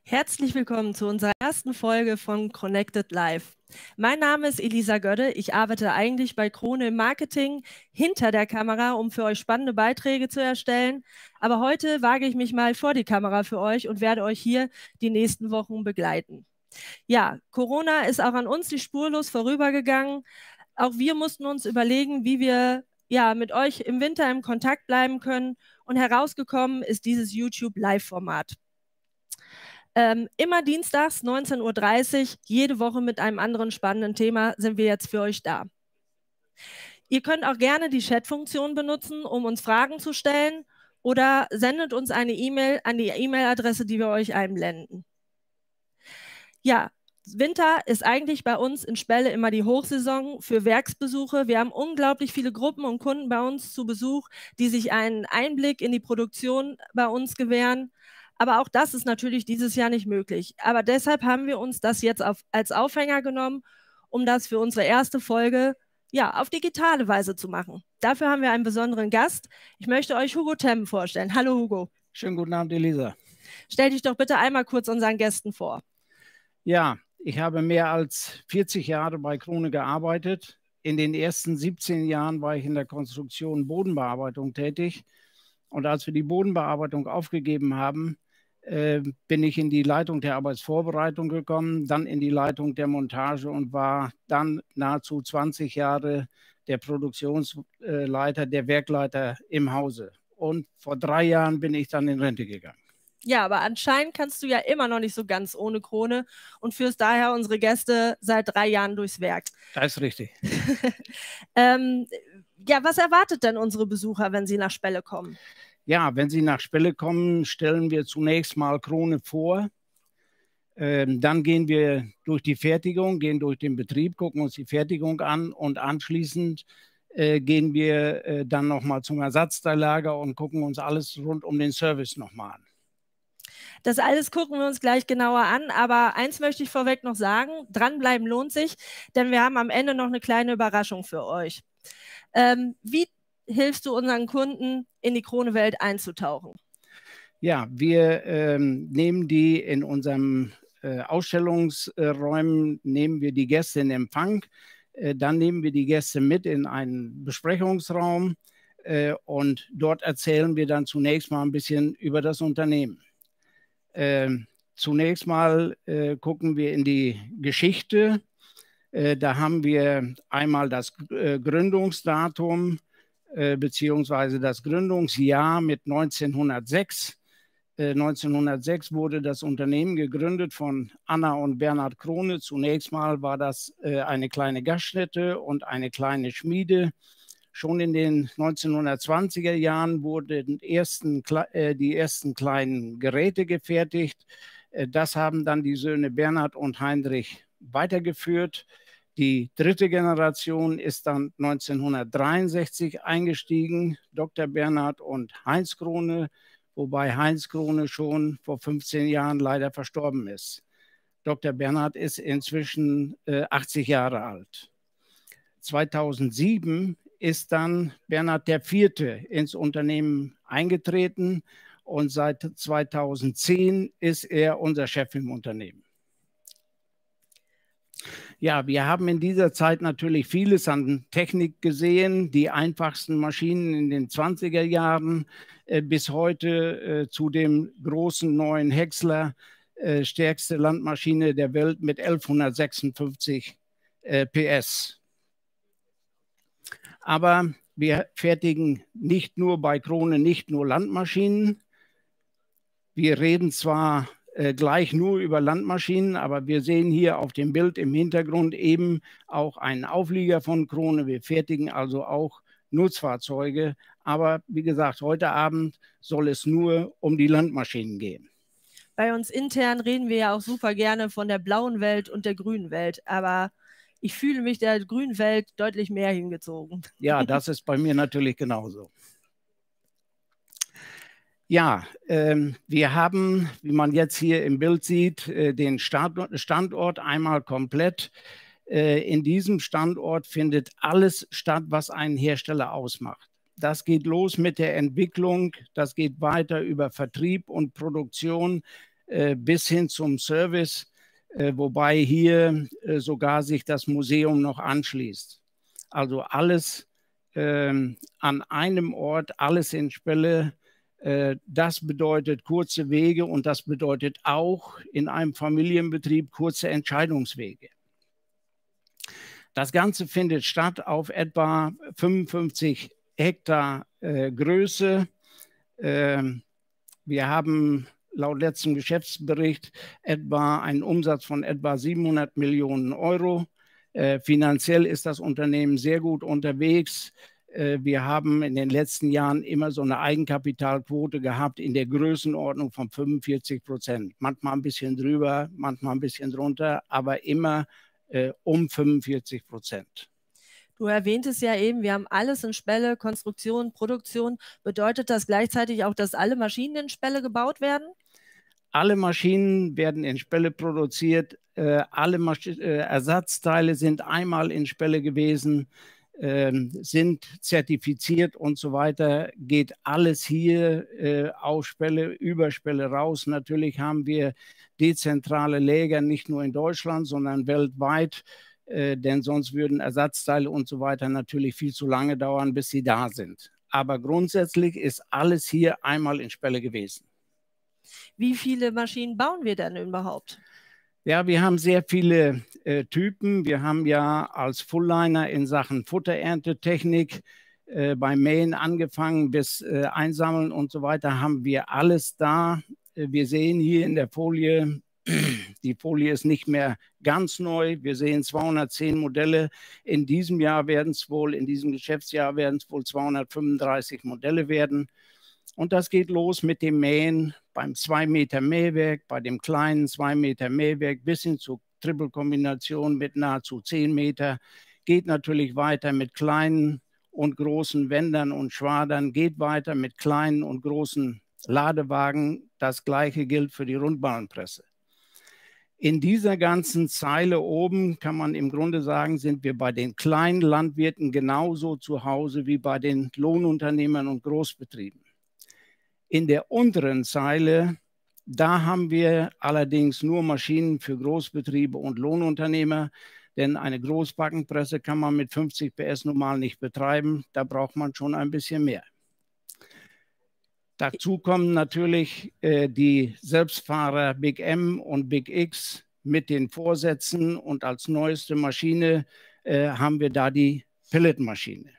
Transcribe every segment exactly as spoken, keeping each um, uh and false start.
Herzlich willkommen zu unserer ersten Folge von Connected Live. Mein Name ist Elisa Gödde. Ich arbeite eigentlich bei Krone im Marketing hinter der Kamera, um für euch spannende Beiträge zu erstellen. Aber heute wage ich mich mal vor die Kamera für euch und werde euch hier die nächsten Wochen begleiten. Ja, Corona ist auch an uns nicht spurlos vorübergegangen. Auch wir mussten uns überlegen, wie wir ja, mit euch im Winter im Kontakt bleiben können. Und herausgekommen ist dieses YouTube-Live-Format. Ähm, immer dienstags neunzehn Uhr dreißig, jede Woche mit einem anderen spannenden Thema sind wir jetzt für euch da. Ihr könnt auch gerne die Chat-Funktion benutzen, um uns Fragen zu stellen, oder sendet uns eine E-Mail an die E-Mail-Adresse, die wir euch einblenden. Ja, Winter ist eigentlich bei uns in Spelle immer die Hochsaison für Werksbesuche. Wir haben unglaublich viele Gruppen und Kunden bei uns zu Besuch, die sich einen Einblick in die Produktion bei uns gewähren. Aber auch das ist natürlich dieses Jahr nicht möglich. Aber deshalb haben wir uns das jetzt auf, als Aufhänger genommen, um das für unsere erste Folge ja, auf digitale Weise zu machen. Dafür haben wir einen besonderen Gast. Ich möchte euch Hugo Temm vorstellen. Hallo Hugo. Schönen guten Abend, Elisa. Stell dich doch bitte einmal kurz unseren Gästen vor. Ja, ich habe mehr als vierzig Jahre bei Krone gearbeitet. In den ersten siebzehn Jahren war ich in der Konstruktion Bodenbearbeitung tätig. Und als wir die Bodenbearbeitung aufgegeben haben, äh, bin ich in die Leitung der Arbeitsvorbereitung gekommen, dann in die Leitung der Montage und war dann nahezu zwanzig Jahre der Produktionsleiter, der Werkleiter im Hause. Und vor drei Jahren bin ich dann in Rente gegangen. Ja, aber anscheinend kannst du ja immer noch nicht so ganz ohne Krone und führst daher unsere Gäste seit drei Jahren durchs Werk. Das ist richtig. ähm, ja, was erwartet denn unsere Besucher, wenn sie nach Spelle kommen? Ja, wenn Sie nach Spelle kommen, stellen wir zunächst mal Krone vor. Ähm, dann gehen wir durch die Fertigung, gehen durch den Betrieb, gucken uns die Fertigung an und anschließend äh, gehen wir äh, dann nochmal zum Ersatzteillager und gucken uns alles rund um den Service nochmal an. Das alles gucken wir uns gleich genauer an, aber eins möchte ich vorweg noch sagen, dranbleiben lohnt sich, denn wir haben am Ende noch eine kleine Überraschung für euch. Ähm, wie hilfst du unseren Kunden, in die Krone-Welt einzutauchen? Ja, wir ähm, nehmen die in unseren äh, Ausstellungsräumen, nehmen wir die Gäste in Empfang, äh, dann nehmen wir die Gäste mit in einen Besprechungsraum äh, und dort erzählen wir dann zunächst mal ein bisschen über das Unternehmen. Äh, zunächst mal äh, gucken wir in die Geschichte. Äh, da haben wir einmal das äh, Gründungsdatum äh, beziehungsweise das Gründungsjahr mit neunzehnhundertsechs. Äh, neunzehnhundertsechs wurde das Unternehmen gegründet von Anna und Bernhard Krone. Zunächst mal war das äh, eine kleine Gaststätte und eine kleine Schmiede. Schon in den neunzehnhundertzwanziger Jahren wurden ersten, äh, die ersten kleinen Geräte gefertigt. Äh, das haben dann die Söhne Bernhard und Heinrich weitergeführt. Die dritte Generation ist dann neunzehnhundertdreiundsechzig eingestiegen, Doktor Bernhard und Heinz Krone, wobei Heinz Krone schon vor fünfzehn Jahren leider verstorben ist. Doktor Bernhard ist inzwischen äh, achtzig Jahre alt. zweitausendsieben ist dann Bernhard der Vierte ins Unternehmen eingetreten und seit zweitausendzehn ist er unser Chef im Unternehmen. Ja, wir haben in dieser Zeit natürlich vieles an Technik gesehen, die einfachsten Maschinen in den zwanziger Jahren äh, bis heute äh, zu dem großen neuen Häcksler, äh, stärkste Landmaschine der Welt mit elfhundertsechsundfünfzig äh, P S. Aber wir fertigen nicht nur bei Krone, nicht nur Landmaschinen. Wir reden zwar äh, gleich nur über Landmaschinen, aber wir sehen hier auf dem Bild im Hintergrund eben auch einen Auflieger von Krone. Wir fertigen also auch Nutzfahrzeuge. Aber wie gesagt, heute Abend soll es nur um die Landmaschinen gehen. Bei uns intern reden wir ja auch super gerne von der blauen Welt und der grünen Welt, aber ich fühle mich der grünen Welt deutlich mehr hingezogen. Ja, das ist bei mir natürlich genauso. Ja, ähm, wir haben, wie man jetzt hier im Bild sieht, äh, den Standort, Standort einmal komplett. Äh, in diesem Standort findet alles statt, was einen Hersteller ausmacht. Das geht los mit der Entwicklung, das geht weiter über Vertrieb und Produktion, äh, bis hin zum Service, äh, wobei hier äh, sogar sich das Museum noch anschließt. Also alles äh, an einem Ort, alles in Spelle. Äh, das bedeutet kurze Wege und das bedeutet auch in einem Familienbetrieb kurze Entscheidungswege. Das Ganze findet statt auf etwa fünfundfünfzig Hektar äh, Größe. Äh, wir haben laut letztem Geschäftsbericht etwa einen Umsatz von etwa siebenhundert Millionen Euro. Äh, finanziell ist das Unternehmen sehr gut unterwegs. Äh, wir haben in den letzten Jahren immer so eine Eigenkapitalquote gehabt in der Größenordnung von fünfundvierzig Prozent. Manchmal ein bisschen drüber, manchmal ein bisschen drunter, aber immer äh, um fünfundvierzig Prozent. Du erwähntest ja eben, wir haben alles in Spelle, Konstruktion, Produktion. Bedeutet das gleichzeitig auch, dass alle Maschinen in Spelle gebaut werden? Alle Maschinen werden in Spelle produziert. Äh, alle Masch äh, Ersatzteile sind einmal in Spelle gewesen, äh, sind zertifiziert und so weiter. Geht alles hier äh, auf Spelle, über Spelle raus. Natürlich haben wir dezentrale Läger, nicht nur in Deutschland, sondern weltweit. Äh, denn sonst würden Ersatzteile und so weiter natürlich viel zu lange dauern, bis sie da sind. Aber grundsätzlich ist alles hier einmal in Spelle gewesen. Wie viele Maschinen bauen wir denn überhaupt? Ja, wir haben sehr viele äh, Typen. Wir haben ja als Fullliner in Sachen Futtererntetechnik äh, beim Mähen angefangen bis äh, Einsammeln und so weiter, haben wir alles da. Äh, wir sehen hier in der Folie, die Folie ist nicht mehr ganz neu. Wir sehen zweihundertzehn Modelle. In diesem Jahr werden es wohl, in diesem Geschäftsjahr werden es wohl zweihundertfünfunddreißig Modelle werden. Und das geht los mit dem Mähen beim zwei Meter Mähwerk, bei dem kleinen zwei Meter Mähwerk bis hin zur Triple-Kombination mit nahezu zehn Meter. Geht natürlich weiter mit kleinen und großen Wendern und Schwadern, geht weiter mit kleinen und großen Ladewagen. Das Gleiche gilt für die Rundballenpresse. In dieser ganzen Zeile oben kann man im Grunde sagen, sind wir bei den kleinen Landwirten genauso zu Hause wie bei den Lohnunternehmern und Großbetrieben. In der unteren Zeile, da haben wir allerdings nur Maschinen für Großbetriebe und Lohnunternehmer, denn eine Großbackenpresse kann man mit fünfzig P S normal nicht betreiben, da braucht man schon ein bisschen mehr. Dazu kommen natürlich äh, die Selbstfahrer Big M und Big X mit den Vorsätzen und als neueste Maschine äh, haben wir da die Pelletmaschine.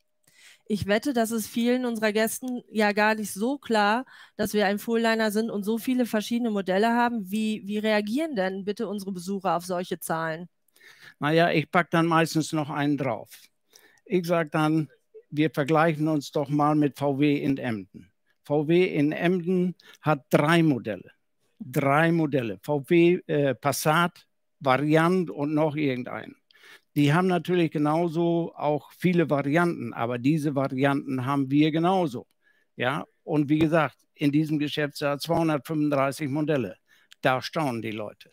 Ich wette, das ist vielen unserer Gästen ja gar nicht so klar, dass wir ein Fullliner sind und so viele verschiedene Modelle haben. Wie, wie reagieren denn bitte unsere Besucher auf solche Zahlen? Naja, ich packe dann meistens noch einen drauf. Ich sage dann, wir vergleichen uns doch mal mit V W in Emden. V W in Emden hat drei Modelle. Drei Modelle. V W äh, Passat, Variant und noch irgendeinen. Die haben natürlich genauso auch viele Varianten, aber diese Varianten haben wir genauso. Ja? Und wie gesagt, in diesem Geschäftsjahr zweihundertfünfunddreißig Modelle. Da staunen die Leute.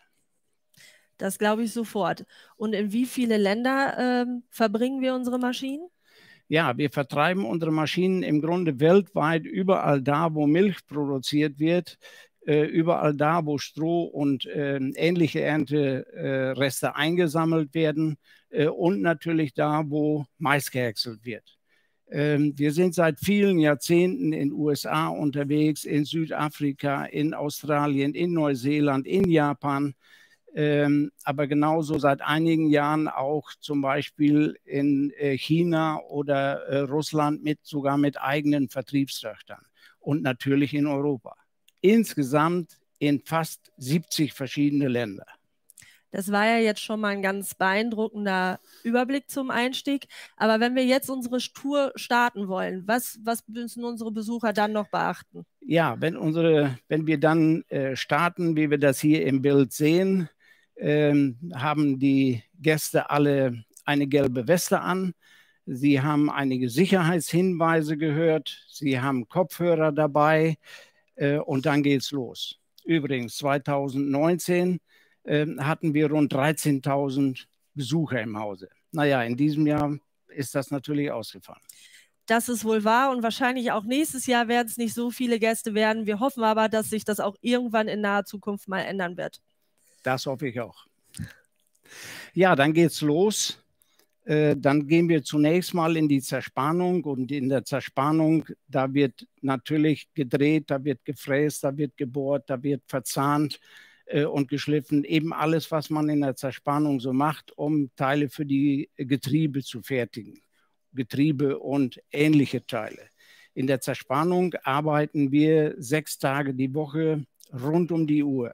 Das glaube ich sofort. Und in wie viele Länder äh, verbringen wir unsere Maschinen? Ja, wir vertreiben unsere Maschinen im Grunde weltweit überall da, wo Milch produziert wird, äh, überall da, wo Stroh und äh, ähnliche Erntereste äh, eingesammelt werden äh, und natürlich da, wo Mais gehäckselt wird. Ähm, wir sind seit vielen Jahrzehnten in den U S A unterwegs, in Südafrika, in Australien, in Neuseeland, in Japan. Ähm, aber genauso seit einigen Jahren auch zum Beispiel in äh, China oder äh, Russland mit, sogar mit eigenen Vertriebstöchtern und natürlich in Europa. Insgesamt in fast siebzig verschiedene Länder. Das war ja jetzt schon mal ein ganz beeindruckender Überblick zum Einstieg. Aber wenn wir jetzt unsere Tour starten wollen, was, was müssen unsere Besucher dann noch beachten? Ja, wenn, unsere, wenn wir dann äh, starten, wie wir das hier im Bild sehen, Ähm, haben die Gäste alle eine gelbe Weste an. Sie haben einige Sicherheitshinweise gehört. Sie haben Kopfhörer dabei äh, und dann geht's los. Übrigens, zweitausendneunzehn äh, hatten wir rund dreizehntausend Besucher im Hause. Naja, in diesem Jahr ist das natürlich ausgefallen. Das ist wohl wahr und wahrscheinlich auch nächstes Jahr werden es nicht so viele Gäste werden. Wir hoffen aber, dass sich das auch irgendwann in naher Zukunft mal ändern wird. Das hoffe ich auch. Ja, dann geht's los. Äh, dann gehen wir zunächst mal in die Zerspannung und in der Zerspannung, da wird natürlich gedreht, da wird gefräst, da wird gebohrt, da wird verzahnt äh, und geschliffen. Eben alles, was man in der Zerspannung so macht, um Teile für die Getriebe zu fertigen. Getriebe und ähnliche Teile. In der Zerspannung arbeiten wir sechs Tage die Woche rund um die Uhr.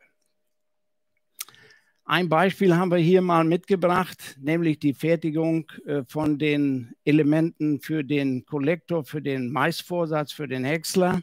Ein Beispiel haben wir hier mal mitgebracht, nämlich die Fertigung äh, von den Elementen für den Kollektor, für den Maisvorsatz, für den Häcksler.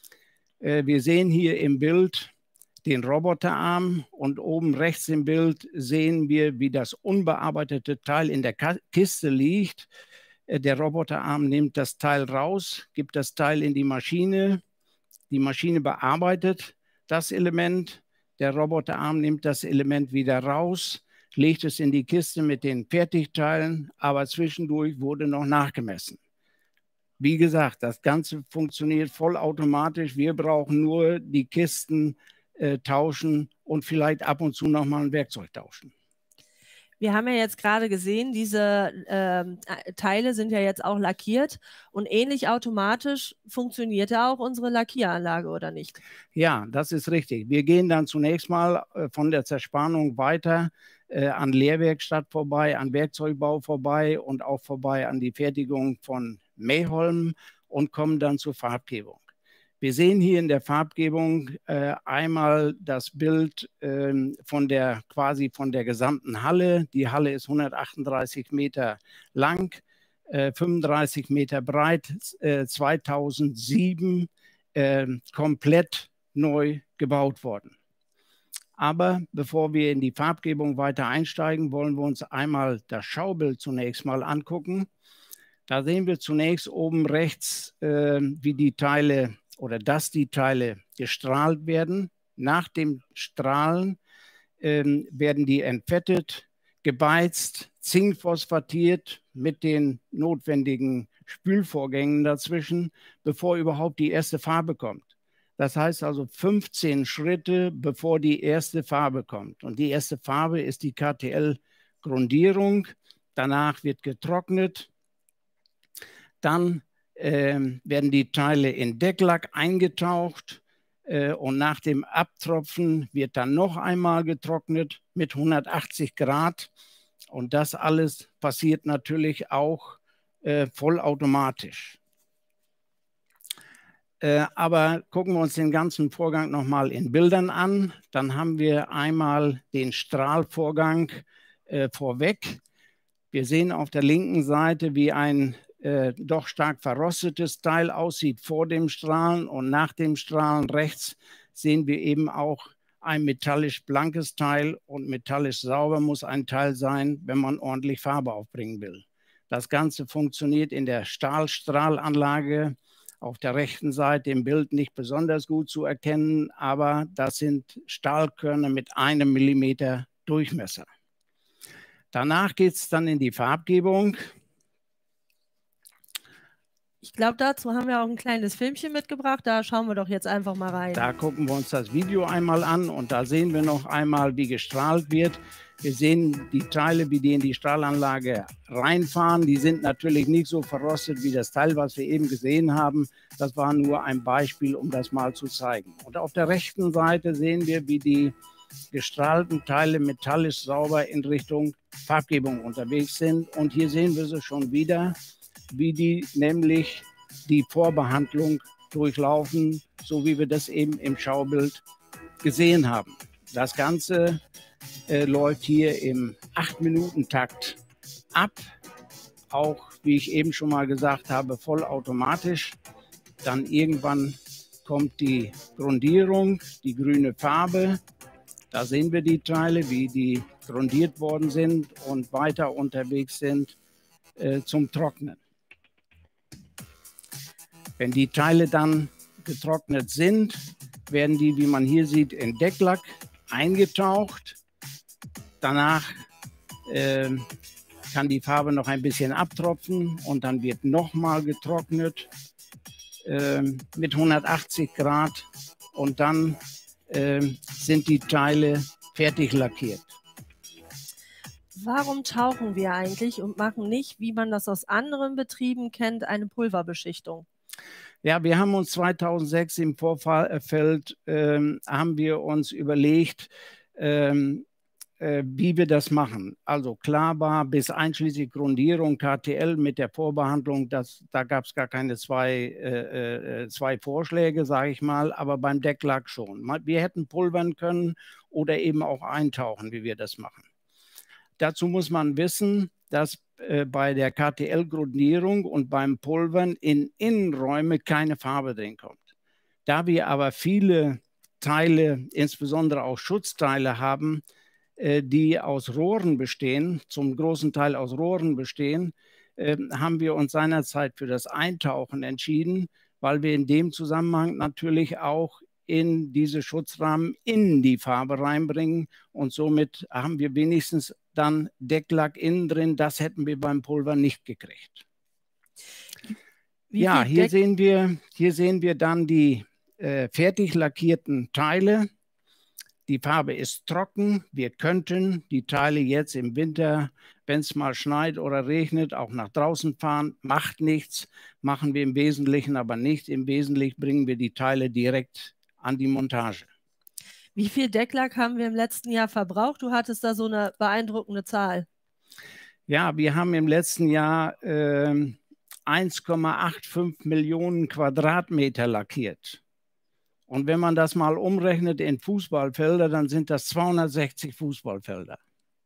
Äh, wir sehen hier im Bild den Roboterarm und oben rechts im Bild sehen wir, wie das unbearbeitete Teil in der Ka- Kiste liegt. Äh, der Roboterarm nimmt das Teil raus, gibt das Teil in die Maschine. Die Maschine bearbeitet das Element. Der Roboterarm nimmt das Element wieder raus, legt es in die Kiste mit den Fertigteilen, aber zwischendurch wurde noch nachgemessen. Wie gesagt, das Ganze funktioniert vollautomatisch. Wir brauchen nur die Kisten äh, tauschen und vielleicht ab und zu nochmal ein Werkzeug tauschen. Wir haben ja jetzt gerade gesehen, diese ähm, Teile sind ja jetzt auch lackiert und ähnlich automatisch funktioniert ja auch unsere Lackieranlage, oder nicht? Ja, das ist richtig. Wir gehen dann zunächst mal äh, von der Zerspannung weiter äh, an Lehrwerkstatt vorbei, an Werkzeugbau vorbei und auch vorbei an die Fertigung von Mähholmen und kommen dann zur Farbgebung. Wir sehen hier in der Farbgebung äh, einmal das Bild äh, von der quasi von der gesamten Halle. Die Halle ist hundertachtunddreißig Meter lang, äh, fünfunddreißig Meter breit, äh, zweitausendsieben äh, komplett neu gebaut worden. Aber bevor wir in die Farbgebung weiter einsteigen, wollen wir uns einmal das Schaubild zunächst mal angucken. Da sehen wir zunächst oben rechts, äh, wie die Teile oder dass die Teile gestrahlt werden. Nach dem Strahlen ähm, werden die entfettet, gebeizt, zinkphosphatiert mit den notwendigen Spülvorgängen dazwischen, bevor überhaupt die erste Farbe kommt. Das heißt also fünfzehn Schritte, bevor die erste Farbe kommt. Und die erste Farbe ist die K T L-Grundierung. Danach wird getrocknet. Dann äh, werden die Teile in Decklack eingetaucht äh, und nach dem Abtropfen wird dann noch einmal getrocknet mit hundertachtzig Grad. Und das alles passiert natürlich auch äh, vollautomatisch. Äh, aber gucken wir uns den ganzen Vorgang nochmal in Bildern an. Dann haben wir einmal den Strahlvorgang äh, vorweg. Wir sehen auf der linken Seite, wie ein Äh, doch stark verrostetes Teil aussieht vor dem Strahlen und nach dem Strahlen rechts sehen wir eben auch ein metallisch blankes Teil und metallisch sauber muss ein Teil sein, wenn man ordentlich Farbe aufbringen will. Das Ganze funktioniert in der Stahlstrahlanlage auf der rechten Seite im Bild nicht besonders gut zu erkennen, aber das sind Stahlkörner mit einem Millimeter Durchmesser. Danach geht es dann in die Farbgebung. Ich glaube, dazu haben wir auch ein kleines Filmchen mitgebracht. Da schauen wir doch jetzt einfach mal rein. Da gucken wir uns das Video einmal an und da sehen wir noch einmal, wie gestrahlt wird. Wir sehen die Teile, wie die in die Strahlanlage reinfahren. Die sind natürlich nicht so verrostet wie das Teil, was wir eben gesehen haben. Das war nur ein Beispiel, um das mal zu zeigen. Und auf der rechten Seite sehen wir, wie die gestrahlten Teile metallisch sauber in Richtung Farbgebung unterwegs sind. Und hier sehen wir sie schon wieder, wie die nämlich die Vorbehandlung durchlaufen, so wie wir das eben im Schaubild gesehen haben. Das Ganze äh, läuft hier im acht Minuten Takt ab, auch wie ich eben schon mal gesagt habe, vollautomatisch. Dann irgendwann kommt die Grundierung, die grüne Farbe. Da sehen wir die Teile, wie die grundiert worden sind und weiter unterwegs sind äh, zum Trocknen. Wenn die Teile dann getrocknet sind, werden die, wie man hier sieht, in Decklack eingetaucht. Danach äh, kann die Farbe noch ein bisschen abtropfen und dann wird nochmal getrocknet äh, mit hundertachtzig Grad und dann äh, sind die Teile fertig lackiert. Warum tauchen wir eigentlich und machen nicht, wie man das aus anderen Betrieben kennt, eine Pulverbeschichtung? Ja, wir haben uns zweitausendsechs im Vorfeld, ähm, haben wir uns überlegt, ähm, äh, wie wir das machen. Also klar war, bis einschließlich Grundierung, K T L mit der Vorbehandlung, das, da gab es gar keine zwei, äh, äh, zwei Vorschläge, sage ich mal, aber beim Decklack schon. Wir hätten pulvern können oder eben auch eintauchen, wie wir das machen. Dazu muss man wissen, dass äh, bei der K T L-Grundierung und beim Pulvern in Innenräume keine Farbe drin kommt. Da wir aber viele Teile, insbesondere auch Schutzteile haben, äh, die aus Rohren bestehen, zum großen Teil aus Rohren bestehen, äh, haben wir uns seinerzeit für das Eintauchen entschieden, weil wir in dem Zusammenhang natürlich auch in diese Schutzrahmen in die Farbe reinbringen und somit haben wir wenigstens dann Decklack innen drin. Das hätten wir beim Pulver nicht gekriegt. Wie ja, hier sehen, wir, hier sehen wir dann die äh, fertig lackierten Teile. Die Farbe ist trocken. Wir könnten die Teile jetzt im Winter, wenn es mal schneit oder regnet, auch nach draußen fahren. Macht nichts, machen wir im Wesentlichen aber nicht. Im Wesentlichen bringen wir die Teile direkt an die Montage. Wie viel Decklack haben wir im letzten Jahr verbraucht? Du hattest da so eine beeindruckende Zahl. Ja, wir haben im letzten Jahr äh, eins Komma fünfundachtzig Millionen Quadratmeter lackiert. Und wenn man das mal umrechnet in Fußballfelder, dann sind das zweihundertsechzig Fußballfelder.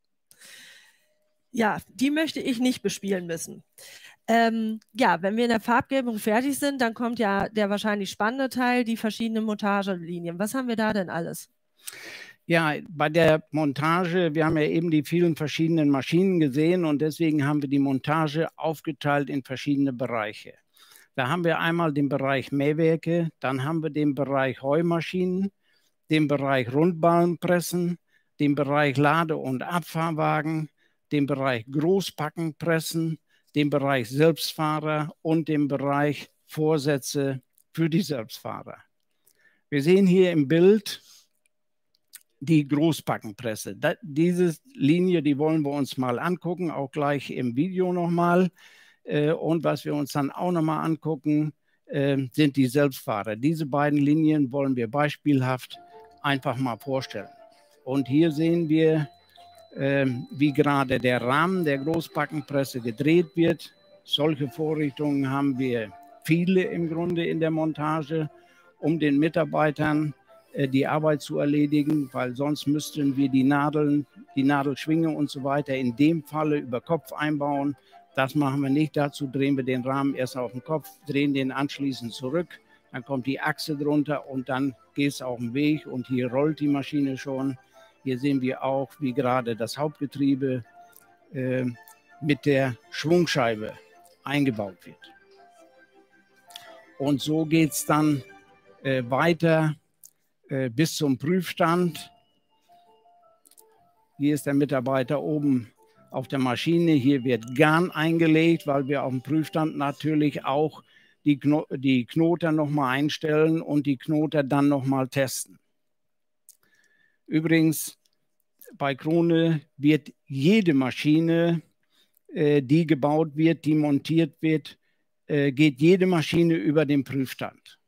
Ja, die möchte ich nicht bespielen müssen. Ähm, ja, wenn wir in der Farbgebung fertig sind, dann kommt ja der wahrscheinlich spannende Teil, die verschiedenen Montagelinien. Was haben wir da denn alles? Ja, bei der Montage, wir haben ja eben die vielen verschiedenen Maschinen gesehen und deswegen haben wir die Montage aufgeteilt in verschiedene Bereiche. Da haben wir einmal den Bereich Mähwerke, dann haben wir den Bereich Heumaschinen, den Bereich Rundballenpressen, den Bereich Lade- und Abfahrwagen, den Bereich Großpackenpressen, den Bereich Selbstfahrer und den Bereich Vorsätze für die Selbstfahrer. Wir sehen hier im Bild die Großpackenpresse. Da, diese Linie, die wollen wir uns mal angucken, auch gleich im Video nochmal. Äh, und was wir uns dann auch nochmal angucken, äh, sind die Selbstfahrer. Diese beiden Linien wollen wir beispielhaft einfach mal vorstellen. Und hier sehen wir, wie gerade der Rahmen der Großpackenpresse gedreht wird. Solche Vorrichtungen haben wir viele im Grunde in der Montage, um den Mitarbeitern äh, die Arbeit zu erledigen, weil sonst müssten wir die Nadeln, die Nadelschwinge und so weiter in dem Falle über Kopf einbauen. Das machen wir nicht. Dazu drehen wir den Rahmen erst auf den Kopf, drehen den anschließend zurück. Dann kommt die Achse drunter und dann geht es auf den Weg und hier rollt die Maschine schon. Hier sehen wir auch, wie gerade das Hauptgetriebe äh, mit der Schwungscheibe eingebaut wird. Und so geht es dann äh, weiter äh, bis zum Prüfstand. Hier ist der Mitarbeiter oben auf der Maschine. Hier wird Garn eingelegt, weil wir auf dem Prüfstand natürlich auch die, Kno die Knoter nochmal einstellen und die Knoter dann nochmal testen. Übrigens, bei Krone wird jede Maschine, äh, die gebaut wird, die montiert wird, äh, geht jede Maschine über den Prüfstand.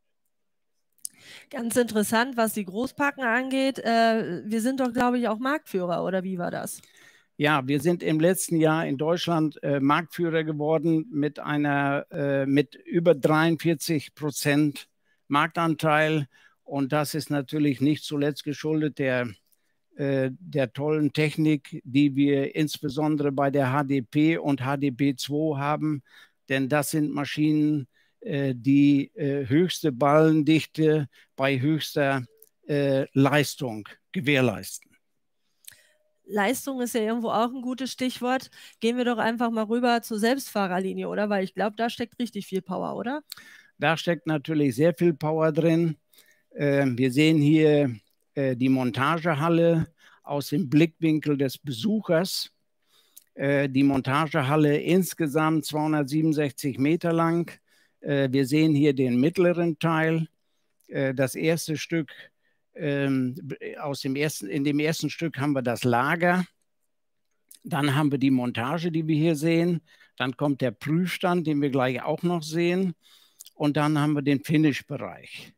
Ganz interessant, was die Großpacken angeht. Äh, wir sind doch, glaube ich, auch Marktführer, oder wie war das? Ja, wir sind im letzten Jahr in Deutschland äh, Marktführer geworden mit, einer, äh, mit über dreiundvierzig Prozent Marktanteil. Und das ist natürlich nicht zuletzt geschuldet der, äh, der tollen Technik, die wir insbesondere bei der H D P und H D P zwei haben. Denn das sind Maschinen, äh, die äh, höchste Ballendichte bei höchster äh, Leistung gewährleisten. Leistung ist ja irgendwo auch ein gutes Stichwort. Gehen wir doch einfach mal rüber zur Selbstfahrerlinie, oder? Weil ich glaube, da steckt richtig viel Power, oder? Da steckt natürlich sehr viel Power drin. Äh, wir sehen hier äh, die Montagehalle aus dem Blickwinkel des Besuchers. Äh, die Montagehalle insgesamt zweihundertsiebenundsechzig Meter lang. Äh, wir sehen hier den mittleren Teil. Äh, das erste Stück, ähm, aus dem ersten, in dem ersten Stück haben wir das Lager. Dann haben wir die Montage, die wir hier sehen. Dann kommt der Prüfstand, den wir gleich auch noch sehen. Und dann haben wir den Finish-Bereich.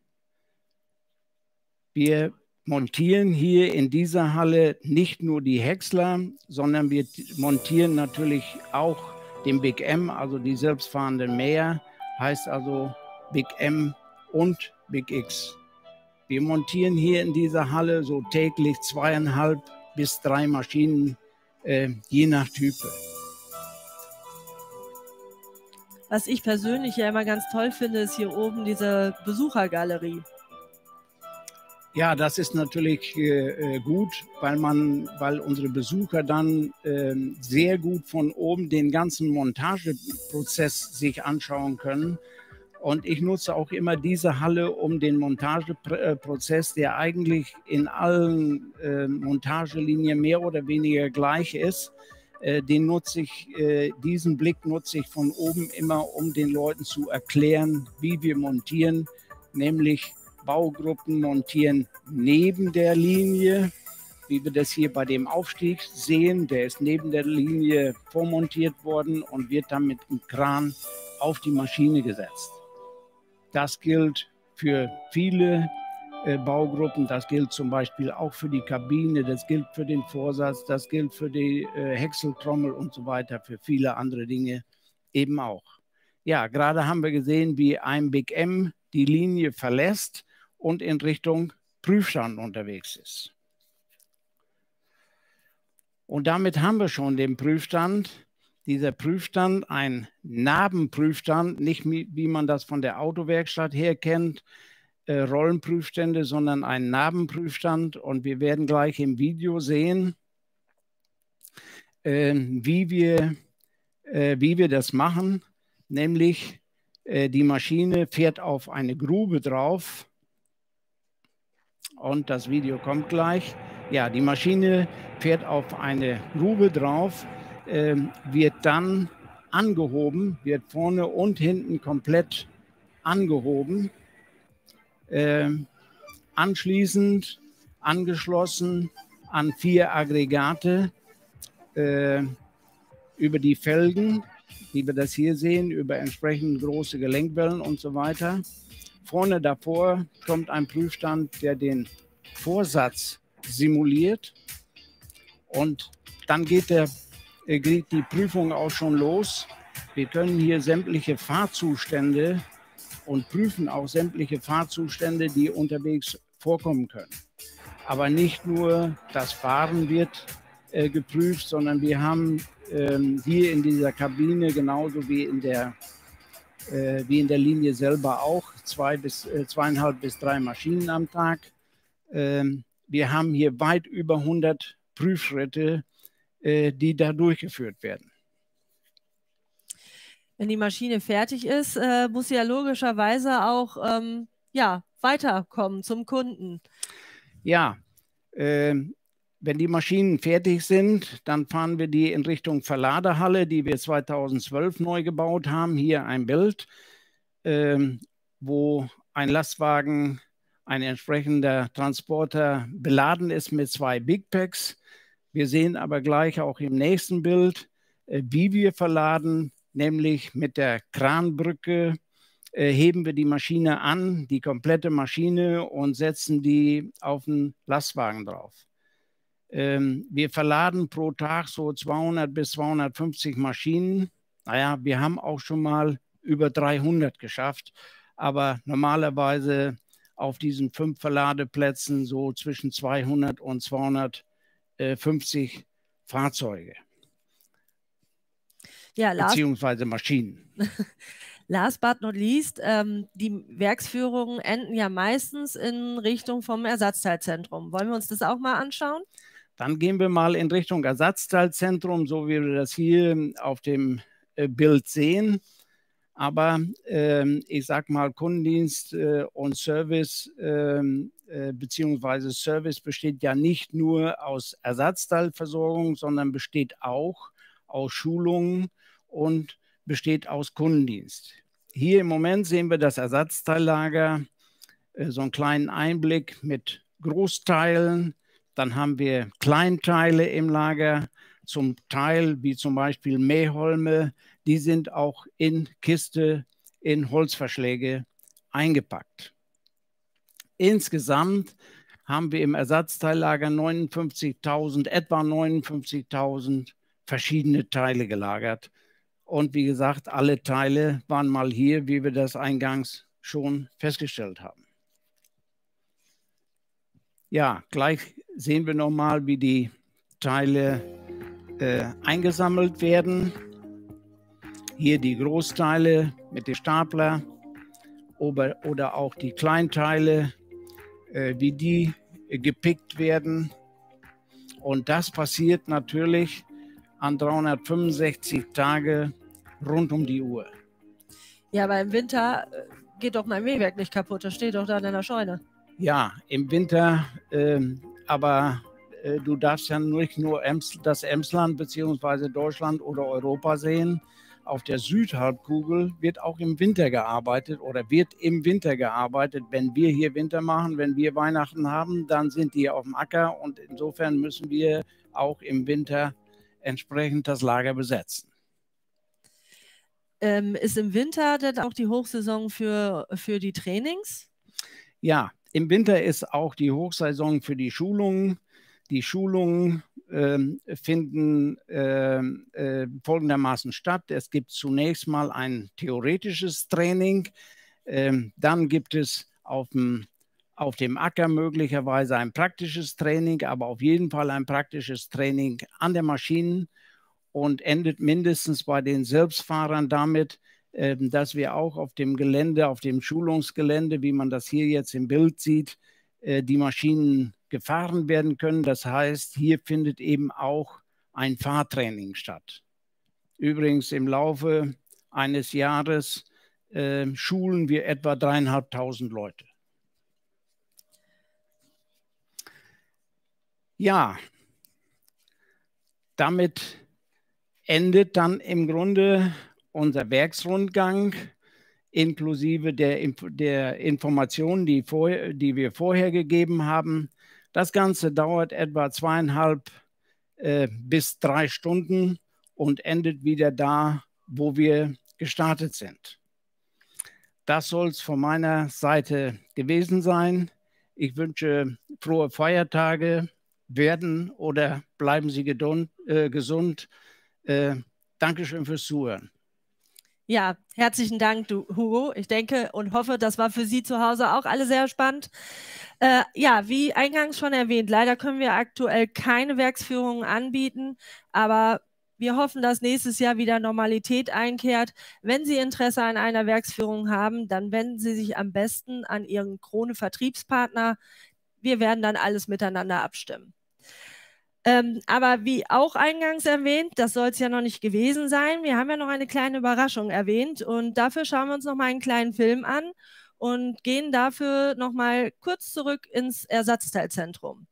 Wir montieren hier in dieser Halle nicht nur die Häcksler, sondern wir montieren natürlich auch den Big M, also die selbstfahrenden Mäher, heißt also Big M und Big X. Wir montieren hier in dieser Halle so täglich zweieinhalb bis drei Maschinen, äh, je nach Type. Was ich persönlich ja immer ganz toll finde, ist hier oben diese Besuchergalerie. Ja, das ist natürlich äh, gut, weil, man, weil unsere Besucher dann äh, sehr gut von oben den ganzen Montageprozess sich anschauen können. Und ich nutze auch immer diese Halle, um den Montageprozess, der eigentlich in allen äh, Montagelinien mehr oder weniger gleich ist, äh, den nutze ich, äh, diesen Blick nutze ich von oben immer, um den Leuten zu erklären, wie wir montieren, nämlich Baugruppen montieren neben der Linie, wie wir das hier bei dem Aufstieg sehen. Der ist neben der Linie vormontiert worden und wird dann mit dem Kran auf die Maschine gesetzt. Das gilt für viele äh, Baugruppen. Das gilt zum Beispiel auch für die Kabine, das gilt für den Vorsatz, das gilt für die äh, Häckseltrommel und so weiter, für viele andere Dinge eben auch. Ja, gerade haben wir gesehen, wie ein Big M die Linie verlässt und in Richtung Prüfstand unterwegs ist. Und damit haben wir schon den Prüfstand. Dieser Prüfstand, ein Nabenprüfstand, nicht wie man das von der Autowerkstatt her kennt, äh, Rollenprüfstände, sondern ein Nabenprüfstand. Und wir werden gleich im Video sehen, äh, wie wir, äh, wie wir das machen. Nämlich äh, die Maschine fährt auf eine Grube drauf. Und das Video kommt gleich. Ja, die Maschine fährt auf eine Grube drauf, äh, wird dann angehoben, wird vorne und hinten komplett angehoben. Äh, anschließend angeschlossen an vier Aggregate äh, über die Felgen, wie wir das hier sehen, über entsprechend große Gelenkwellen und so weiter. Vorne davor kommt ein Prüfstand, der den Vorsatz simuliert. Und dann geht, der, äh, geht die Prüfung auch schon los. Wir können hier sämtliche Fahrzustände und prüfen auch sämtliche Fahrzustände, die unterwegs vorkommen können. Aber nicht nur das Fahren wird äh, geprüft, sondern wir haben äh, hier in dieser Kabine genauso wie in der Äh, wie in der Linie selber auch, zwei bis, äh, zweieinhalb bis drei Maschinen am Tag. Ähm, wir haben hier weit über hundert Prüfschritte, äh, die da durchgeführt werden. Wenn die Maschine fertig ist, äh, muss sie ja logischerweise auch ähm, ja, weiterkommen zum Kunden. Ja, äh, wenn die Maschinen fertig sind, dann fahren wir die in Richtung Verladehalle, die wir zweitausendzwölf neu gebaut haben. Hier ein Bild, äh, wo ein Lastwagen, ein entsprechender Transporter beladen ist mit zwei Big Packs. Wir sehen aber gleich auch im nächsten Bild, äh, wie wir verladen, nämlich mit der Kranbrücke äh, heben wir die Maschine an, die komplette Maschine, und setzen die auf den Lastwagen drauf. Ähm, wir verladen pro Tag so zweihundert bis zweihundertfünfzig Maschinen. Naja, wir haben auch schon mal über dreihundert geschafft, aber normalerweise auf diesen fünf Verladeplätzen so zwischen zweihundert und zweihundertfünfzig Fahrzeuge. Ja, last, beziehungsweise Maschinen. Last but not least, ähm, die Werksführungen enden ja meistens in Richtung vom Ersatzteilzentrum. Wollen wir uns das auch mal anschauen? Dann gehen wir mal in Richtung Ersatzteilzentrum, so wie wir das hier auf dem äh, Bild sehen. Aber ähm, ich sage mal, Kundendienst äh, und Service ähm, äh, beziehungsweise Service besteht ja nicht nur aus Ersatzteilversorgung, sondern besteht auch aus Schulungen und besteht aus Kundendienst. Hier im Moment sehen wir das Ersatzteillager, äh, so einen kleinen Einblick mit Großteilen. Dann haben wir Kleinteile im Lager, zum Teil wie zum Beispiel Mähholme. Die sind auch in Kiste, in Holzverschläge eingepackt. Insgesamt haben wir im Ersatzteillager neunundfünfzigtausend, etwa neunundfünfzigtausend verschiedene Teile gelagert. Und wie gesagt, alle Teile waren mal hier, wie wir das eingangs schon festgestellt haben. Ja, gleich sehen wir nochmal, wie die Teile äh, eingesammelt werden. Hier die Großteile mit dem Stapler oder, oder auch die Kleinteile, äh, wie die äh, gepickt werden. Und das passiert natürlich an dreihundertfünfundsechzig Tage rund um die Uhr. Ja, aber im Winter geht doch mein Mähwerk nicht kaputt. Das steht doch da in der Scheune. Ja, im Winter, äh, aber äh, du darfst ja nicht nur Ems, das Emsland bzw. Deutschland oder Europa sehen. Auf der Südhalbkugel wird auch im Winter gearbeitet oder wird im Winter gearbeitet. Wenn wir hier Winter machen, wenn wir Weihnachten haben, dann sind die auf dem Acker und insofern müssen wir auch im Winter entsprechend das Lager besetzen. Ähm, ist im Winter denn auch die Hochsaison für, für die Trainings? Ja, im Winter ist auch die Hochsaison für die Schulungen. Die Schulungen äh, finden äh, äh, folgendermaßen statt. Es gibt zunächst mal ein theoretisches Training. Ähm, dann gibt es auf dem, auf dem Acker möglicherweise ein praktisches Training, aber auf jeden Fall ein praktisches Training an der Maschine. Und endet mindestens bei den Selbstfahrern damit, äh, dass wir auch auf dem Gelände, auf dem Schulungsgelände, wie man das hier jetzt im Bild sieht, äh, die Maschinen gefahren werden können. Das heißt, hier findet eben auch ein Fahrtraining statt. Übrigens im Laufe eines Jahres äh, schulen wir etwa dreieinhalbtausend Leute. Ja, damit endet dann im Grunde unser Werksrundgang inklusive der, der Informationen, die, vorher, die wir vorher gegeben haben. Das Ganze dauert etwa zweieinhalb äh, bis drei Stunden und endet wieder da, wo wir gestartet sind. Das soll es von meiner Seite gewesen sein. Ich wünsche frohe Feiertage. Werden oder bleiben Sie gedund, äh, gesund. Äh, Dankeschön fürs Zuhören. Ja, herzlichen Dank, du, Hugo. Ich denke und hoffe, das war für Sie zu Hause auch alle sehr spannend. Äh, ja, wie eingangs schon erwähnt, leider können wir aktuell keine Werksführungen anbieten, aber wir hoffen, dass nächstes Jahr wieder Normalität einkehrt. Wenn Sie Interesse an einer Werksführung haben, dann wenden Sie sich am besten an Ihren Krone-Vertriebspartner. Wir werden dann alles miteinander abstimmen. Ähm, aber wie auch eingangs erwähnt, das soll es ja noch nicht gewesen sein. Wir haben ja noch eine kleine Überraschung erwähnt und dafür schauen wir uns noch mal einen kleinen Film an und gehen dafür noch mal kurz zurück ins Ersatzteilzentrum.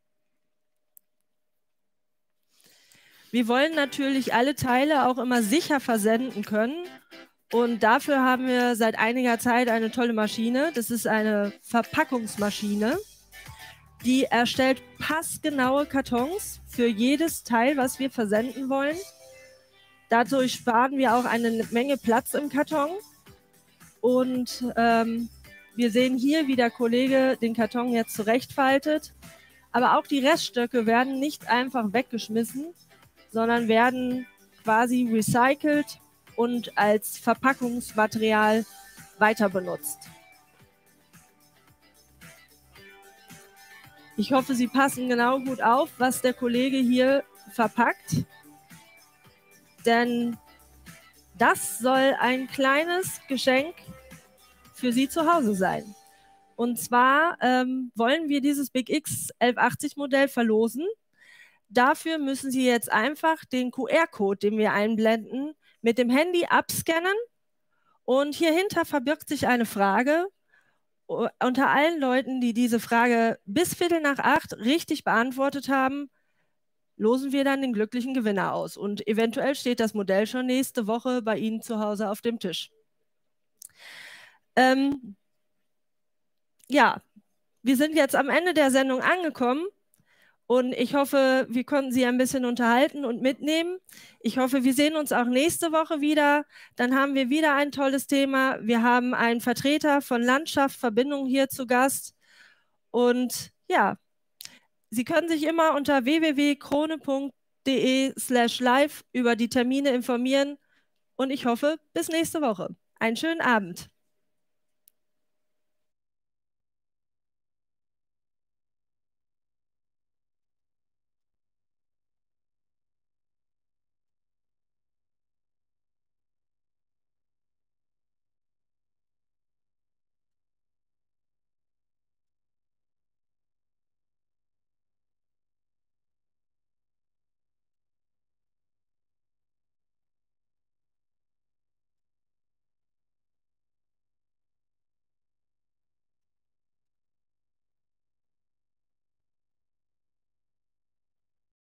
Wir wollen natürlich alle Teile auch immer sicher versenden können und dafür haben wir seit einiger Zeit eine tolle Maschine. Das ist eine Verpackungsmaschine. Die erstellt passgenaue Kartons für jedes Teil, was wir versenden wollen. Dadurch sparen wir auch eine Menge Platz im Karton. Und ähm, wir sehen hier, wie der Kollege den Karton jetzt zurechtfaltet. Aber auch die Reststücke werden nicht einfach weggeschmissen, sondern werden quasi recycelt und als Verpackungsmaterial weiter benutzt. Ich hoffe, Sie passen genau gut auf, was der Kollege hier verpackt. Denn das soll ein kleines Geschenk für Sie zu Hause sein. Und zwar ähm, wollen wir dieses Big X elf achtzig Modell verlosen. Dafür müssen Sie jetzt einfach den Q R-Code, den wir einblenden, mit dem Handy abscannen. Und hierhinter verbirgt sich eine Frage. Unter allen Leuten, die diese Frage bis Viertel nach acht richtig beantwortet haben, losen wir dann den glücklichen Gewinner aus. Und eventuell steht das Modell schon nächste Woche bei Ihnen zu Hause auf dem Tisch. Ähm, ja, wir sind jetzt am Ende der Sendung angekommen. Und ich hoffe, wir konnten Sie ein bisschen unterhalten und mitnehmen. Ich hoffe, wir sehen uns auch nächste Woche wieder. Dann haben wir wieder ein tolles Thema. Wir haben einen Vertreter von Landschaft Verbindung hier zu Gast. Und ja, Sie können sich immer unter w w w punkt krone punkt de slash live über die Termine informieren. Und ich hoffe, bis nächste Woche. Einen schönen Abend.